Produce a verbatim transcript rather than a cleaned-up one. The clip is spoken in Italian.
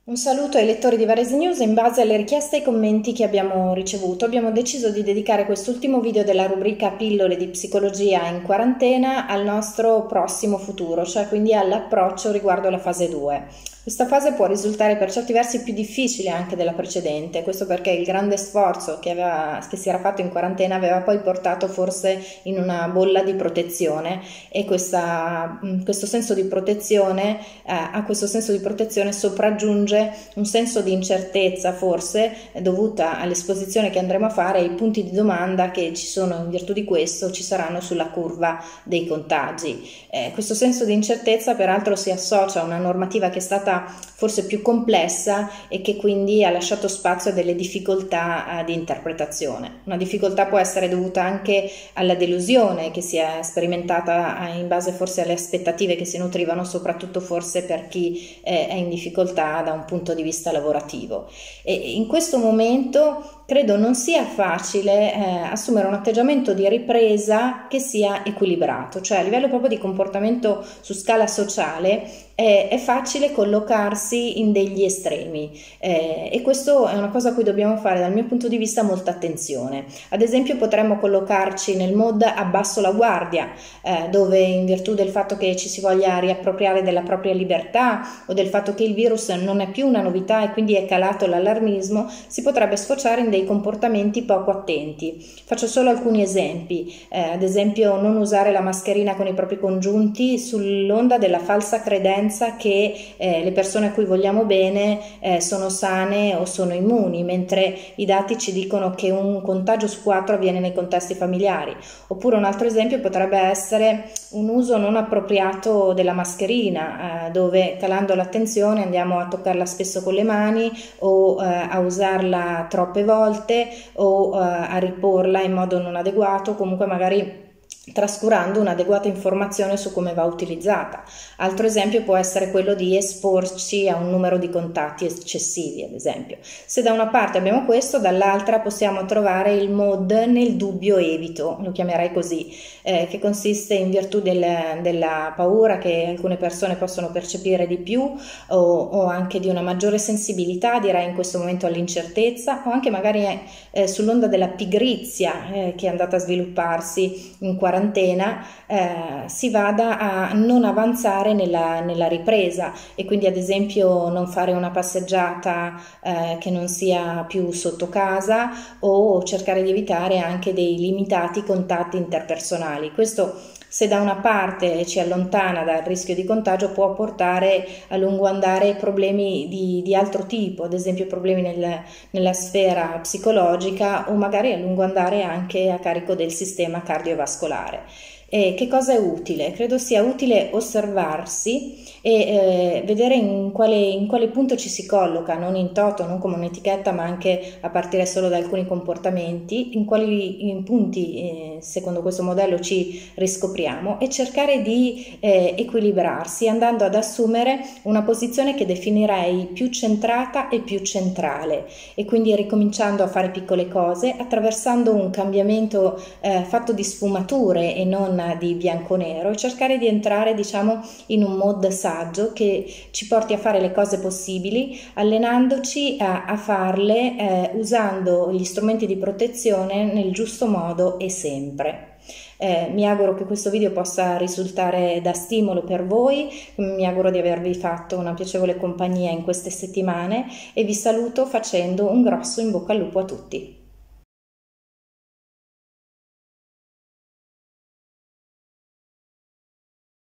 Un saluto ai lettori di Varese News. In base alle richieste e ai commenti che abbiamo ricevuto, abbiamo deciso di dedicare quest'ultimo video della rubrica Pillole di psicologia in quarantena al nostro prossimo futuro, cioè quindi all'approccio riguardo la fase due. Questa fase può risultare per certi versi più difficile anche della precedente, questo perché il grande sforzo che, aveva, che si era fatto in quarantena aveva poi portato forse in una bolla di protezione e questa, questo senso di protezione, eh, a questo senso di protezione sopraggiunge un senso di incertezza forse dovuta all'esposizione che andremo a fare e ai punti di domanda che ci sono in virtù di questo ci saranno sulla curva dei contagi. Eh, questo senso di incertezza peraltro si associa a una normativa che è stata forse più complessa e che quindi ha lasciato spazio a delle difficoltà eh, di interpretazione. Una difficoltà può essere dovuta anche alla delusione che si è sperimentata in base forse alle aspettative che si nutrivano, soprattutto forse per chi eh, è in difficoltà da un punto di vista lavorativo. E in questo momento credo non sia facile eh, assumere un atteggiamento di ripresa che sia equilibrato, cioè a livello proprio di comportamento su scala sociale eh, è facile collocarsi in degli estremi eh, e questo è una cosa a cui dobbiamo fare dal mio punto di vista molta attenzione. Ad esempio potremmo collocarci nel mod abbasso la guardia, eh, dove in virtù del fatto che ci si voglia riappropriare della propria libertà o del fatto che il virus non è più una novità e quindi è calato l'allarmismo, si potrebbe sfociare in dei comportamenti poco attenti. Faccio solo alcuni esempi, eh, ad esempio non usare la mascherina con i propri congiunti sull'onda della falsa credenza che eh, le persone a cui vogliamo bene eh, sono sane o sono immuni, mentre i dati ci dicono che un contagio su quattro avviene nei contesti familiari. Oppure un altro esempio potrebbe essere un uso non appropriato della mascherina, eh, dove calando l'attenzione andiamo a toccarla spesso con le mani o eh, a usarla troppe volte o eh, a riporla in modo non adeguato, comunque magari trascurando un'adeguata informazione su come va utilizzata. Altro esempio può essere quello di esporci a un numero di contatti eccessivi, ad esempio. Se da una parte abbiamo questo, dall'altra possiamo trovare il mod nel dubbio evito, lo chiamerei così, eh, che consiste in virtù del, della paura che alcune persone possono percepire di più o, o anche di una maggiore sensibilità, direi in questo momento all'incertezza, o anche magari eh, sull'onda della pigrizia eh, che è andata a svilupparsi in quarantena. Eh, si vada a non avanzare nella, nella ripresa e quindi ad esempio non fare una passeggiata eh, che non sia più sotto casa o cercare di evitare anche dei limitati contatti interpersonali. Questo, se da una parte ci allontana dal rischio di contagio, può portare a lungo andare problemi di, di altro tipo, ad esempio problemi nel, nella sfera psicologica o magari a lungo andare anche a carico del sistema cardiovascolare. E che cosa è utile? Credo sia utile osservarsi e eh, vedere in quale, in quale punto ci si colloca, non in toto, non come un'etichetta, ma anche a partire solo da alcuni comportamenti, in quali in punti eh, secondo questo modello ci riscopriamo e cercare di eh, equilibrarsi andando ad assumere una posizione che definirei più centrata e più centrale e quindi ricominciando a fare piccole cose, attraversando un cambiamento eh, fatto di sfumature e non di bianco-nero e cercare di entrare, diciamo, in un mod saggio che ci porti a fare le cose possibili, allenandoci a, a farle eh, usando gli strumenti di protezione nel giusto modo e sempre. Eh, mi auguro che questo video possa risultare da stimolo per voi, mi auguro di avervi fatto una piacevole compagnia in queste settimane e vi saluto facendo un grosso in bocca al lupo a tutti.